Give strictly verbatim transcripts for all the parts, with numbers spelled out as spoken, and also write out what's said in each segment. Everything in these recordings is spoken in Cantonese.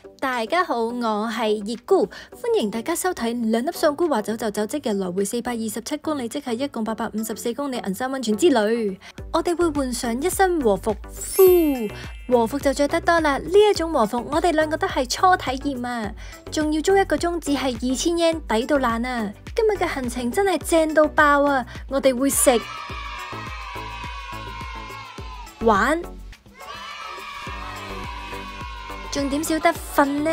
大家好，我係熱姑，歡迎大家收睇兩粒喪菇話走就走，即日來回四百二十七公里，即係一共八百五十四公里銀山溫泉之旅。我哋會換上一身和服，呼和服就着得多啦。呢一種和服，我哋兩個都係初體驗啊，仲要租一個鐘，只係二千yen，抵到爛啊！今日嘅行程真係正到爆啊！我哋會食、玩。重點少得瞓呢，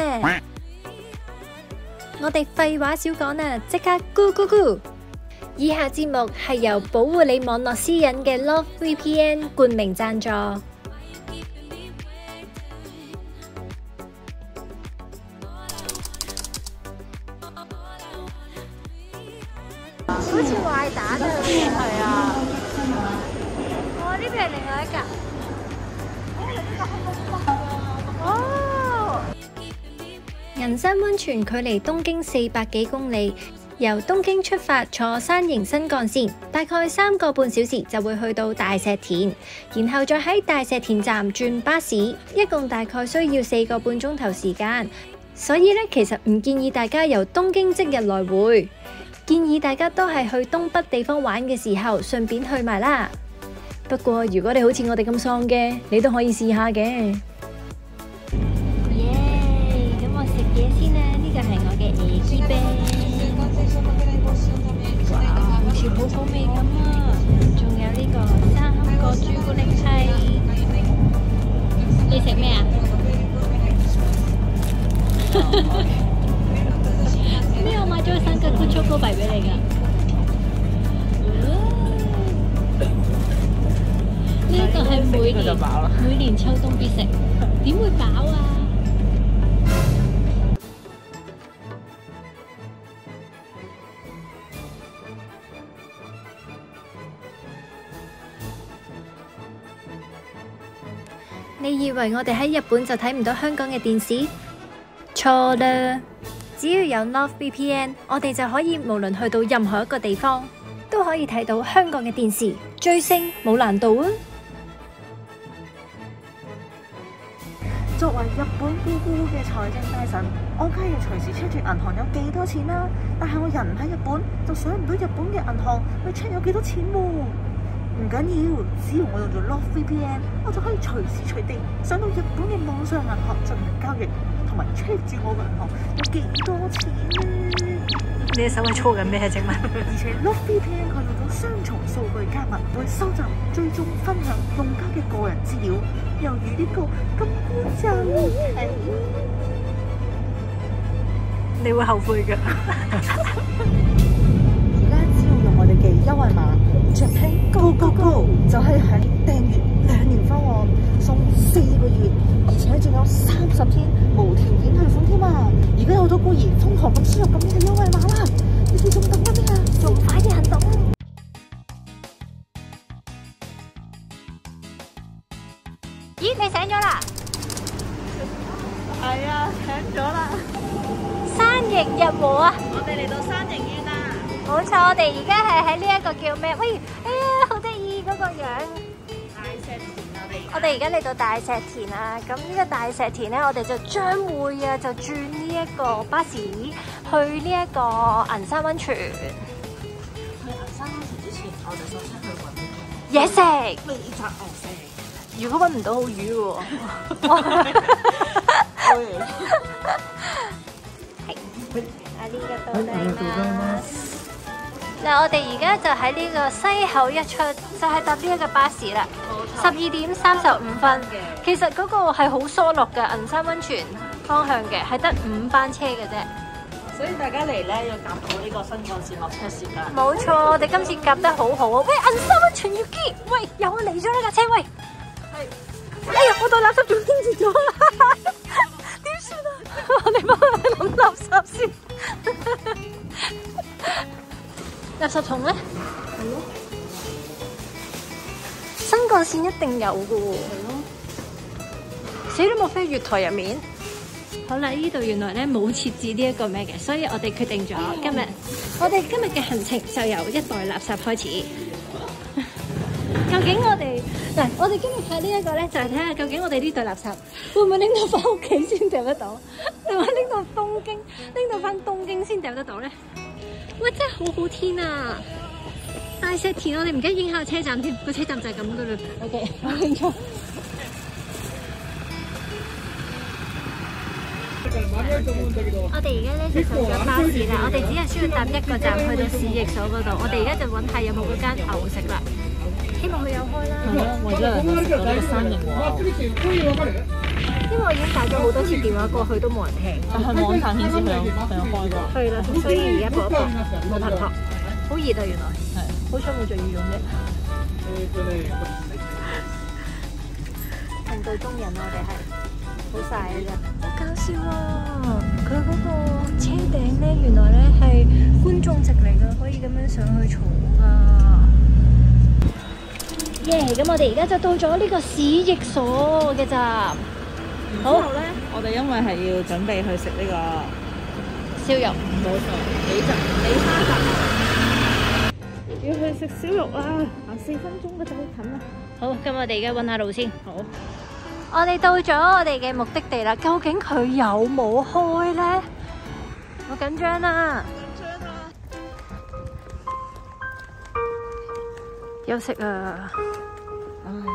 我哋廢話少講啦，即刻 go go go！ 以下節目係由保護你網絡私隱嘅 Love V P N 冠名贊助。好似壞蛋啊！係啊，我呢邊係另外一格。銀山溫泉距離東京四百幾公里，由東京出發坐山形新幹線，大概三個半小時就會去到大石田，然後再喺大石田站轉巴士，一共大概需要四個半鐘頭時間。所以咧，其實唔建議大家由東京即日來回，建議大家都係去東北地方玩嘅時候順便去埋啦。不過如果你好似我哋咁喪嘅，你都可以試下嘅。好好味咁啊！仲有呢個三個朱古力批，你食咩啊？咩？我買咗三個 good chocolate 俾你㗎。呢個係每年每年秋冬必食，點會飽啊？你以為我哋喺日本就睇唔到香港嘅電視？錯啦！只要有 Love V P N， 我哋就可以無論去到任何一個地方，都可以睇到香港嘅電視。追星冇難度啊！ 作為日本姑姑嘅財政大臣，我梗係要隨時 check 住銀行有幾多錢啦。但係我人唔喺日本，就上唔到日本嘅銀行去 check 有幾多錢喎。唔緊要，只要我用咗 Love V P N， 我就可以隨時隨地上到日本嘅網上銀行進行交易，同埋 check 住我嘅銀行有幾多錢咧。 你手係操緊咩啫嘛？ 而且 Love V P N 佢用咗雙重數據加密，會收集、追蹤、分享用家嘅個人資料，猶如呢個金菇站。 你會後悔㗎。 而家只要用我哋嘅優惠碼。Japan Go Go Go 就係喺訂閱兩年方案送四個月，而且仲有三十天無條件退款添啊！而家有好多孤兒瘋狂咁輸入咁樣嘅優惠碼啦，你哋仲等緊咩啊？仲快啲行動！咦，你醒咗啦？ 係啊，醒咗啦！ 山形日和啊！ 我哋嚟到山形縣啦。 冇錯，我哋而家係喺呢一個叫咩？喂，哎呀，好得意嗰個樣。 大石田啊！ 我哋而家嚟到大石田啦，咁呢個大石田咧，我哋就將會啊，就轉呢一個巴士去呢一個銀山溫泉。 去銀山溫泉之前，我哋首先去揾嘢食。 非法牛食。 如果揾唔到好魚喎。啊呢個都係嗱，我哋而家就喺呢個西口一出，就係搭呢一個巴士啦。十二點三十五分，其實嗰個係好疏落嘅銀山溫泉方向嘅，係得五班車嘅啫。 所以大家嚟咧要夾好呢個新幹線落車時間。 冇錯，我哋今次夾得好好啊！喂，銀山溫泉要見，喂，有我嚟咗呢架車，喂。係。哎呀，我袋垃圾仲拎住咗啦，點算啊？我哋幫佢諗垃圾先。垃圾桶咧？係咯。新幹線一定有嘅喎。係咯。死都莫非月台入面？好啦，呢度原來咧冇設置呢一個咩嘅，所以我哋決定咗今日，我哋今日嘅行程就由一袋垃圾開始。究竟我哋嗱，我哋今日拍呢一個咧，就係睇下究竟我哋呢袋垃圾會唔會拎到翻屋企先掉得到，定係拎到東京拎到翻東京先掉得到咧？喂，真係好好天啊！大石田，我哋唔記得影下車站添，個車站就係咁噶啦。OK， 好清楚。我哋而家咧就上咗巴士啦，我哋只係需要搭一個站去到市役所嗰度。我哋而家就揾下有冇嗰間牛食啦，希望佢有開啦。係啊，為咗嚟到呢個生日喎。因為我已經打咗好多次電話過去都冇人聽， 但係網站顯示佢有佢有開㗎。 係啦，所以而家搏一搏，冇拍拖，好熱啊原來。係，好彩冇着羽絨啫。同道中人我哋係。好晒嘅，好搞笑啊！佢嗰個車頂咧，原來咧係觀眾席嚟㗎，可以咁樣上去坐㗎。耶！咁我哋而家就到咗呢個市役所嘅站。好咧， 我哋因為係要準備去食呢個燒肉， 冇錯，美雜美花雜，要去食燒肉啦！啊，四分鐘嘅就近啦。 好，咁我哋而家揾下路先。 好。 我哋到咗我哋嘅目的地啦，究竟佢有冇開呢？好緊張啊！ 緊張啊！ 休息啊！ 哎呀！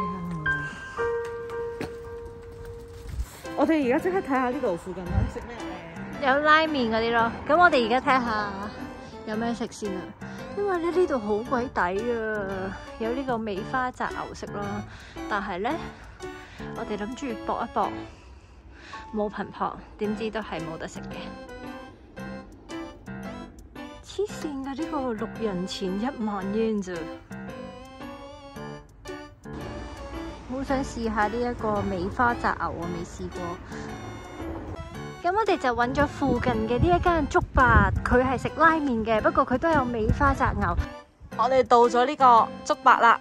我哋而家即刻睇下呢度附近有食咩咧？ 有拉麵嗰啲咯，咁我哋而家睇下有咩食先啊！因為咧呢度好鬼抵啊，有呢個美花炸牛食啦，但係咧。我哋諗住搏一搏，冇頻撲，點知都係冇得食嘅。黐線㗎，呢個六人前一萬 yen 咋？好想試下呢一個美花炸牛，我未試過。咁我哋就揾咗附近嘅呢一間竹白，佢係食拉麵嘅，不過佢都有美花炸牛。 我哋到咗呢個竹白啦。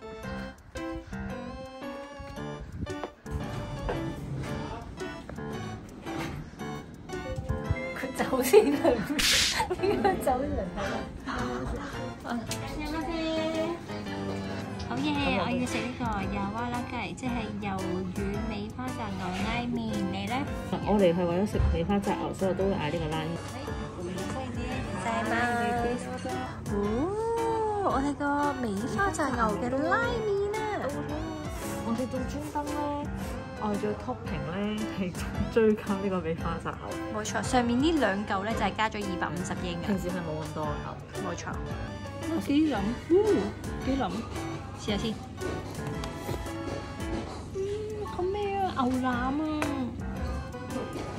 走先啦，應該走先嚟睇啦。有冇先？好嘢！我要食呢個油蛙啦雞，即係魷魚美花炸牛拉麵。你咧？ 我哋係為咗食美花炸牛，所以我都會嗌呢個拉麵。 正嘛？哦，我哋個美花炸牛嘅拉麵啊！ 我哋仲專登咧。我仲要 topping 咧，係追加呢個美花炸牛。 冇錯，上面呢兩嚿咧就係加咗二百五十英嘅。 平時係冇咁多牛。 冇錯。 我幾諗，幾諗， 試下先。嗯，好咩啊？牛腩啊！ 嗯，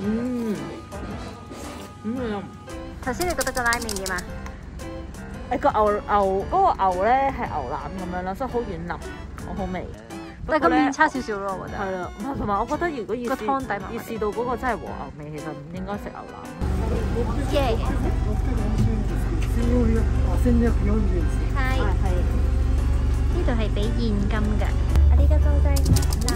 咁又頭先你覺得個拉麵點啊？ 誒個牛牛嗰個牛咧係牛腩咁樣啦，所以好軟腍，好好味。 但係個麵差少少咯，我覺得。 係啦，同埋我覺得如果要個湯底要試到嗰個真係和牛味，其實唔應該食牛腩。 耶！係係，呢度係俾現金㗎。啊呢個都真啦。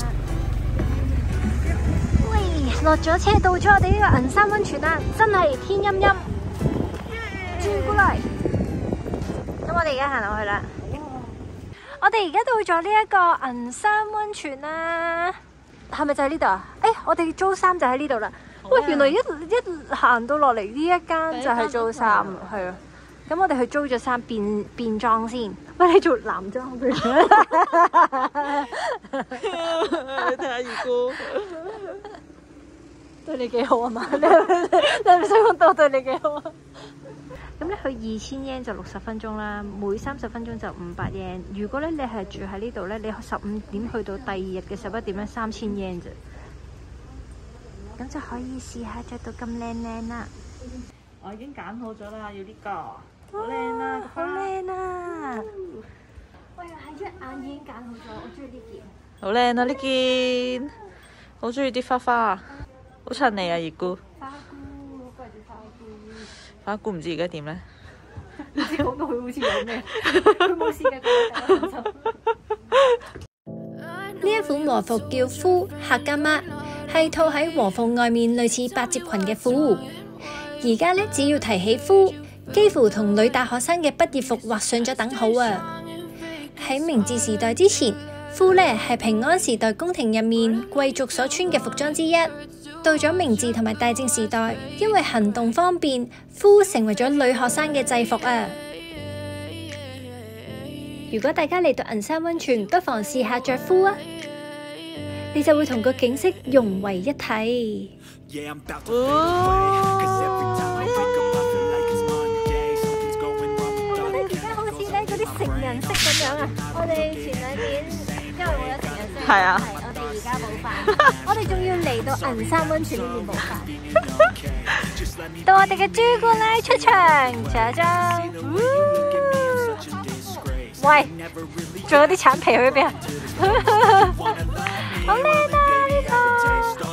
喂，落咗車到咗我哋呢個銀山溫泉啦，真係天陰陰。轉過嚟。咁我哋而家行落去啦。我哋而家到咗呢一個銀山溫泉啦，係咪就係呢度啊？誒、欸，我哋租衫就喺呢度啦。喂，原來一一行到落嚟呢一間就係租衫，係啊。咁我哋去租咗衫變變裝先。喂，你做男裝嘅？ 你睇下二姑， 對你幾好啊嘛？你你唔使講多對你幾好啊？咁咧，佢二千 yen 就六十分鐘啦，每三十分鐘就五百 yen。如果咧你係住喺呢度咧，你十五點去到第二日嘅十一點咧，三千 yen 啫。咁就可以試下着到咁靚靚啦。 我已經揀好咗啦，要呢個，好靚啊， 好靚啊！喂，係一眼已經揀好咗，我中意呢件。 好靚啊呢件，好中意啲花花，好襯你啊二姑。 花菇，好掛住花菇。 花姑唔知而家點咧？ 唔知講到佢好似有咩，佢冇試嘅。呢一款和服叫夫客家媽，係套喺和服外面類似百褶裙嘅褲。而家咧，只要提起夫，幾乎同女大學生嘅畢業服畫上咗等號啊！喺明治時代之前， 褲咧係平安時代宮廷入面貴族所穿嘅服裝之一。到咗明治同埋大正時代，因為行動方便，褲成為咗女學生嘅制服啊！如果大家嚟到銀山溫泉，不妨試下着褲啊！你就會同個景色融為一體。我覺得而家好似咧嗰啲成人式咁樣啊！我哋前兩年因為冇咗成人式， 係啊， 我哋而家冇飯，我哋仲要嚟到銀山溫泉呢邊冇飯。到我哋嘅朱古力出場，仲有張，喂，仲有啲橙皮去咗邊啊？好靚啊呢個！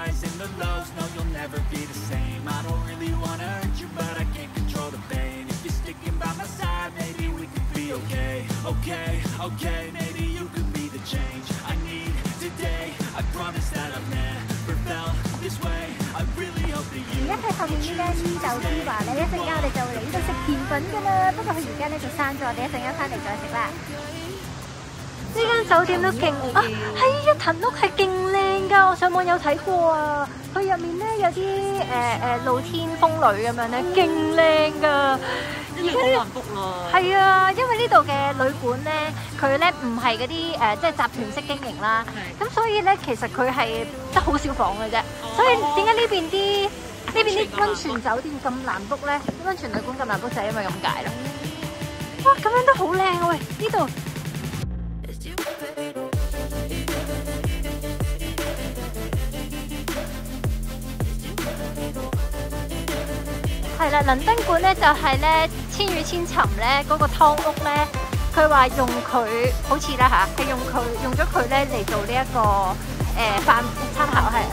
而家喺後面呢間酒之華咧，一陣間我哋就會嚟呢度食甜品噶啦。不過佢而家咧就閂咗，我哋一陣間翻嚟再食啦。呢間酒店都勁啊！係啊，騰屋係勁靚噶，我上網有睇過啊。佢入面咧有啲誒誒露天風呂咁樣咧，勁靚噶。而家好難 book 啦。係啊，因為呢度嘅旅館咧，佢咧唔係嗰啲誒即係集團式經營啦。咁所以咧，其實佢係得好少房嘅啫。所以點解呢邊啲呢邊啲溫泉酒店咁難 book 咧？溫泉旅館咁難 book 就係因為咁解啦。哇，咁樣都好靚啊！喂，呢度。係啦，倫敦館咧就係咧《千與千尋》咧嗰個湯屋咧，佢話用佢好似啦嚇，係用佢用咗佢咧嚟做呢、這、一個誒範參考係。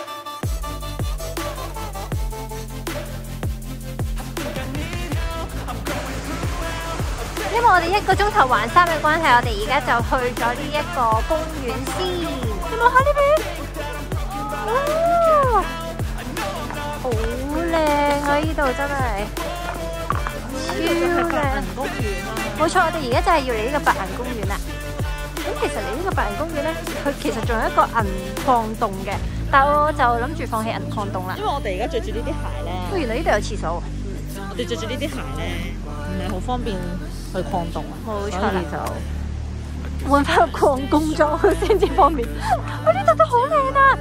因為我哋一個鐘頭環山嘅關係，我哋而家就去咗呢一個公園先。有冇喺呢邊？哇！好靚啊！呢度真係超靚。公園啊！冇錯，我哋而家就係要嚟呢個白銀公園啦。咁其實嚟呢個白銀公園咧，佢其實仲有一個銀礦洞嘅，但我就諗住放棄銀礦洞啦。 因為我哋而家着住呢啲鞋咧， 哦，原來呢度有廁所。 嗯，我哋着住呢啲鞋咧，唔係好方便去礦洞啊。 冇錯啦，就換翻個礦工裝先至方便。我呢度都好靚啊！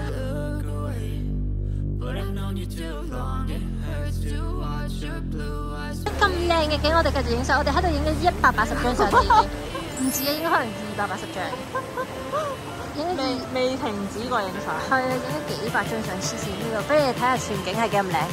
咁靚嘅景，我哋繼續影相。我哋喺度影咗一百八十張相已經，唔止啊，應該可能二百八十張。影咗未未停止過影相。 係啊，影咗幾百張相，黐線呢度，俾你睇下全景係幾咁靚。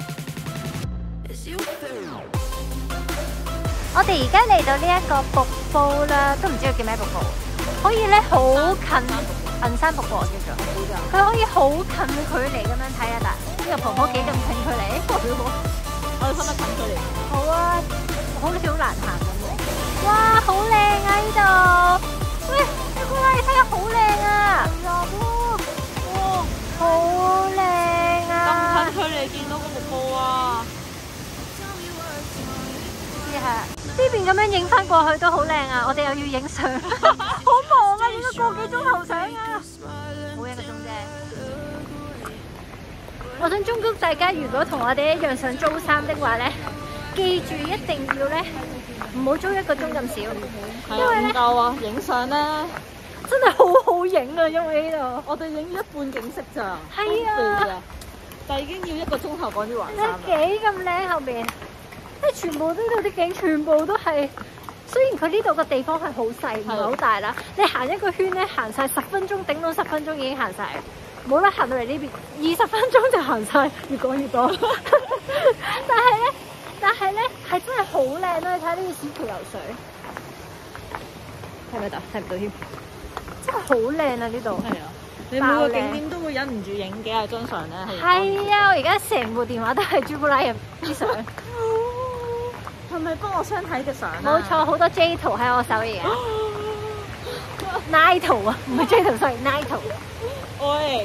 我哋而家嚟到呢一個瀑布啦，都唔知佢叫咩瀑布，可以咧好近銀山瀑布叫做，佢可以好近距離咁樣睇下嗱，呢個婆婆幾咁近距離。 我哋分得近距離。 好啊，好似好難行咁喎。哇，好靚啊呢度！喂，你過嚟睇下，好靚啊！哇，好靚啊！ 咁近距離見到個瀑布啊！ 試下呢邊咁樣影翻過去都好靚啊！我哋又要影相，好忙啊！影咗個幾鐘頭相啊！冇一個鐘啫。我想忠告大家，如果同我哋一樣想租衫的話咧，記住一定要咧唔好租一個鐘咁少，因為咧唔夠啊！影相咧真係好好影啊！因為呢度我哋影一半景色咋， 係啊， 但係已經要一個鐘頭趕啲環山啦。 幾咁靚後邊，即係全部呢度啲景全部都係。雖然佢呢度個地方係好細，唔係好大啦，你行一個圈咧，行晒十分鐘，頂到十分鐘已經行晒。冇啦，行到嚟呢邊二十分鐘就行晒，越講越多。但係咧，但係咧係真係好靚咯！你睇下呢個小橋流水，睇唔睇到？睇唔到添，真係好靚啊！呢度係啊，你每個景點都會忍唔住影幾廿張相咧。 係啊，我而家成部電話都係朱古力啲相。 係咪幫我相睇嘅相啊？ 冇錯，好多 J 圖喺我手而家。Night 圖啊，唔係 J 圖 ，sorry，Night 圖。 喂！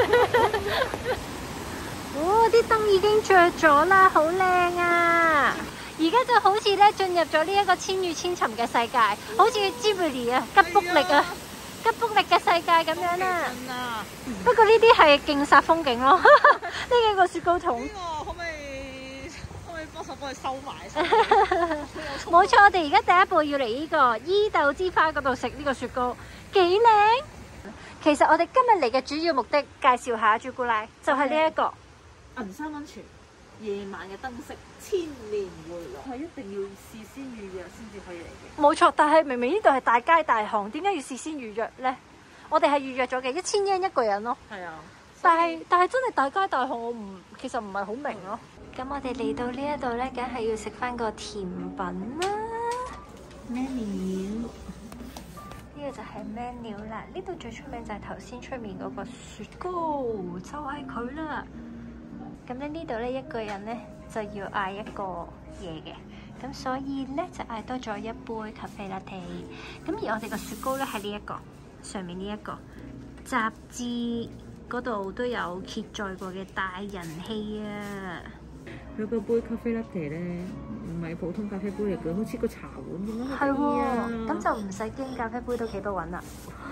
哦，啲燈已經着咗啦，好靚啊！而家就好似咧進入咗呢一個千與千尋嘅世界，好似 Ghibli 啊，吉卜力啊， 吉卜力嘅世界咁樣啦。 真啊！ 不過呢啲係勁煞風景咯，呢幾個雪糕筒。 呢個可唔可以可唔可以幫手幫佢收埋先？ 冇錯，我哋而家第一步要嚟呢個伊豆之花嗰度食呢個雪糕，幾靚。其實我哋今日嚟嘅主要目的，介紹下朱古力，就係呢一個銀山溫泉夜晚嘅燈飾千年回廊，係一定要事先預約先至可以嚟嘅。 冇錯，但係明明呢度係大街大巷，點解要事先預約呢？我哋係預約咗嘅，一千yen一個人咯。 係啊， 但係但係真係大街大巷，我唔其實唔係好明咯。咁我哋嚟到呢一度呢，梗係要食翻個甜品啦。menu 呢個就係 menu 啦。呢度最出名就係頭先出面嗰個雪糕，就係佢啦。咁咧呢度咧一個人咧就要嗌一個嘢嘅，咁所以咧就嗌多咗一杯咖啡 latte。咁而我哋個雪糕咧係呢一個上面呢一個雜誌嗰度都有揭載過嘅大人氣啊！ 佢個杯咖啡 latte 咧唔係普通咖啡杯嚟嘅，好似個茶碗咁樣。 係喎，咁就唔使驚咖啡杯都幾多揾啦。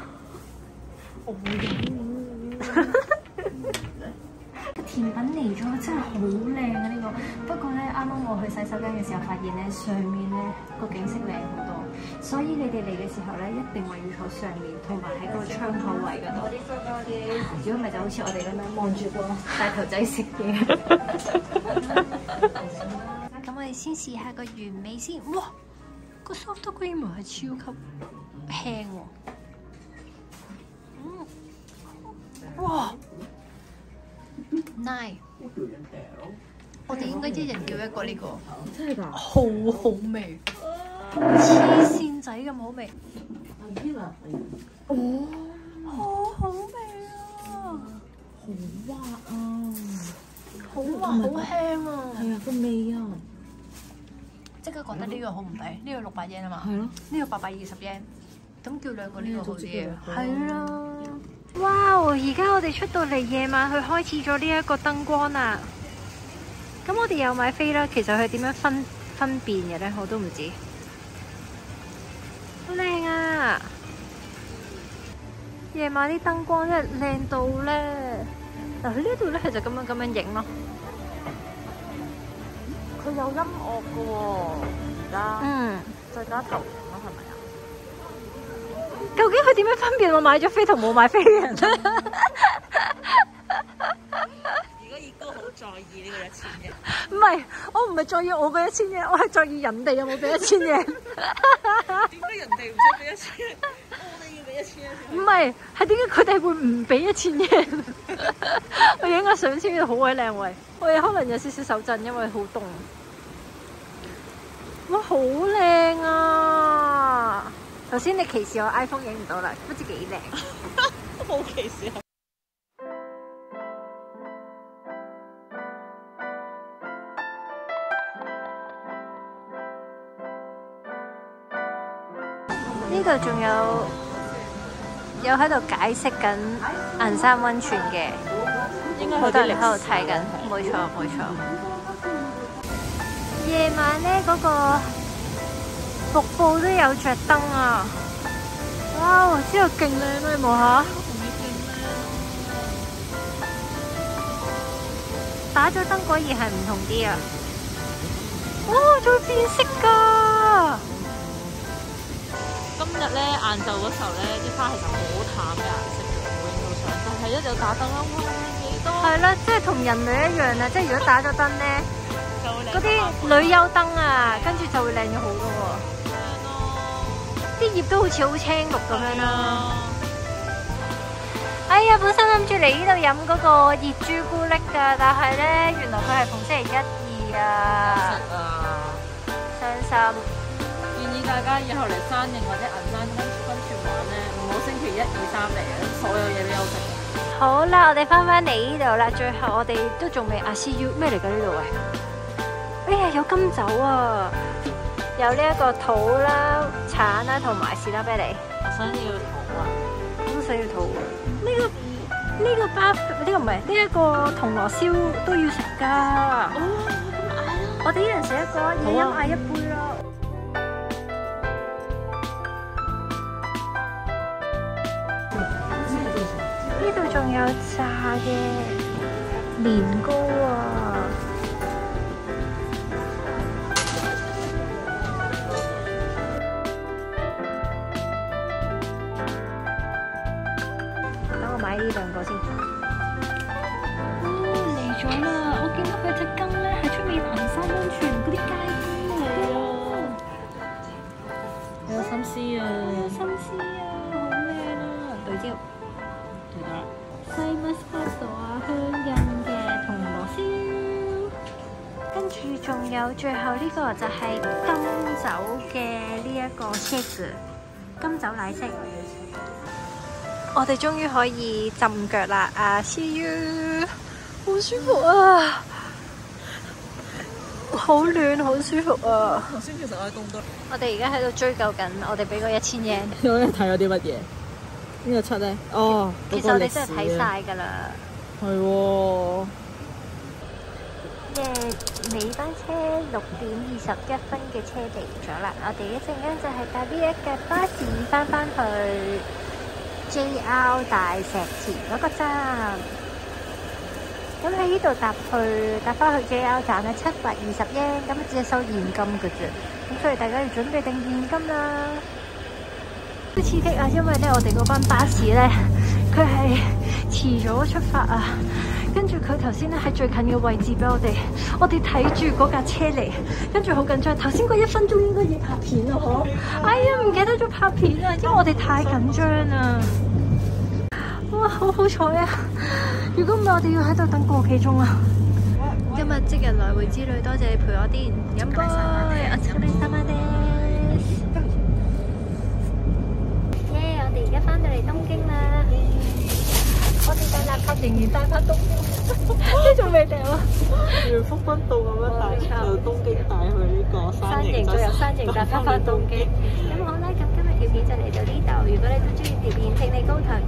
甜品嚟咗，真係好靚啊！呢、這個不過咧，啱啱我去洗手間嘅時候，發現咧上面咧個景色靚好多，所以你哋嚟嘅時候咧，一定話要坐上面，同埋喺嗰個窗口位嗰度。如果唔係就好似我哋咁樣望住個大頭仔食嘢。咁我哋先試下個原味先，哇！個 soft cream 係超級輕喎，嗯，哇！nine，我哋應該一人叫一個呢個， 真係㗎， 好好味，黐線仔咁好味，哦，好好味啊， 好滑啊， 好滑好輕啊， 係啊個味啊， 即刻覺得呢個好唔抵，呢個六百 yen 啊嘛， 係咯， 呢個八百二十 yen，咁叫兩個呢個好啲啊，係係啦。哇！而家我哋出到嚟夜晚，佢開始咗呢一個燈光啦。咁我哋有買飛啦，其實佢點樣分分辨嘅咧，我都唔知。好靚啊！夜晚啲燈光真係靚到咧。嗱，佢呢度咧係就咁樣咁樣影咯。 佢有音樂㗎喎，而家嗯， 再加頭咯，係咪啊？ 究竟佢點樣分辨我買咗飛同冇買飛嘅人咧？ 如果二哥好在意呢個一千嘅， 唔係，我唔係在意我嘅一千嘢，我係在意人哋有冇俾一千嘢。 點解人哋唔使俾一千？我哋要俾一千先。 唔係，係點解佢哋會唔俾一千嘢？我影個相先，好鬼靚位。我哋可能有少少手震，因為好凍。哇，好靚啊！頭先你歧視我 iPhone 影唔到啦，不知幾靚。 冇歧視啊！ 呢度仲有有喺度解釋緊銀山溫泉嘅， 應該好多人喺度睇緊，冇錯冇錯。夜晚咧嗰個瀑布都有着燈啊！哇，之後勁靚啊！你望下，打咗燈果然係唔同啲啊！哇，仲會變色㗎！ 今日咧晏晝嗰時候咧，啲花其實好淡嘅顏色嘅，冇影到相。但係一有打燈啦，哇，幾多！ 係啦，即係同人類一樣啊！即係如果打咗燈咧， 就會嗰啲女優燈啊，跟住就會靚咗好多喎。 靚咯， 啲葉都好似好青綠咁樣啦。 啊！ 哎呀，本身諗住嚟呢度飲嗰個熱朱古力㗎，但係咧原來佢係逢星期一、二啊， 啊！ 傷心。 建議大家以後嚟山形或者銀山溫溫泉玩咧，唔好星期一、二、三嚟啊！所有嘢都有食。 好啦，我哋翻返嚟呢度啦，最後我哋都仲未啊 C U 咩嚟㗎呢度喂？哎呀，有金酒啊，有呢一個桃啦、橙啦同埋士多啤梨。 我想要桃啊！ 好想要桃啊！呢、個呢、個巴呢、個唔係呢一個銅鑼燒都要食㗎。 哦，咁嗌啦！ 我哋一人食一個，一人嗌一杯咯。 度仲有炸嘅年糕啊！等我買呢兩個先。哦，嚟咗啦！我見到佢隻羹咧喺出面行山溫泉嗰啲街燈嚟啊！ 有心思啊！ 有心思啊，好靚啊！對焦。 係啦。 西 Muscato 啊，香印嘅銅鑼燒，跟住仲有最後呢個就係金酒嘅呢一個 shake， 金酒奶昔。我哋終於可以浸腳啦！啊 ，see you， 好舒服啊，好暖，好舒服啊！ 頭先其實我喺東都， 我哋而家喺度追究緊，我哋俾個一千 yen。 我咧睇咗啲乜嘢？呢個出咧，哦， 其實我哋真係睇晒㗎啦。 係喎。 嘅尾班車六點二十一分嘅車嚟咗啦，我哋一陣間就係搭呢一架巴士翻返去 J R 大石田嗰個站。咁喺呢度搭去搭翻去 J R 站咧，七百二十 yen，咁只係收現金嘅啫。咁所以大家要準備定現金啦。好刺激啊！因為咧，我哋嗰班巴士咧，佢係遲咗出發啊。跟住佢頭先咧喺最近嘅位置俾我哋，我哋睇住嗰架車嚟，跟住好緊張。頭先嗰一分鐘應該要拍片啊，嗬！哎呀，唔記得咗拍片啊，因為我哋太緊張啦。哇，好好彩啊！如果唔係，我哋要喺度等個幾鐘啊。今日即日來回之旅，多謝你陪我啲飲杯，我請你三晚啲。耶！我哋而家翻到嚟東京啦。我哋帶垃圾仍然帶翻東京，呢仲未掉啊！ 原福賓道咁樣帶由東京帶去呢個山形， 再由山形帶翻翻東京。咁好啦，咁今日條片就嚟到呢度。如果你都中意條片，請你高抬